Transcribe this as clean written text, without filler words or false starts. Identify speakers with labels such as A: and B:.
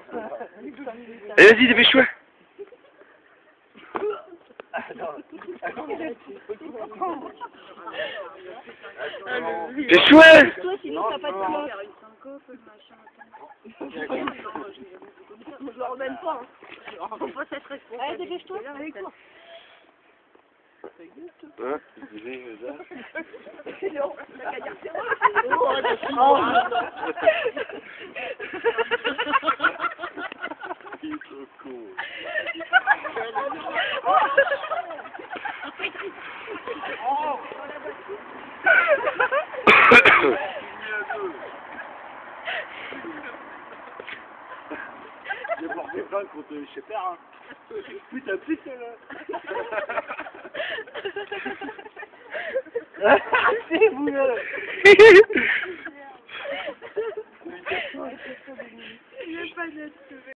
A: Allez, vas-y, dépêche-toi. Dépêche-toi.
B: Toi, sinon t'as pas de cloche. Je le remène pas. Faut pas cette responsabilité. Allez, dépêche-toi. Allez, cours.
A: Hein? Il est trop con. J'ai porté plainte contre chez Père, hein. Putain, putain, là.
C: C'est vous, là.
B: Il est pas net, ce mec.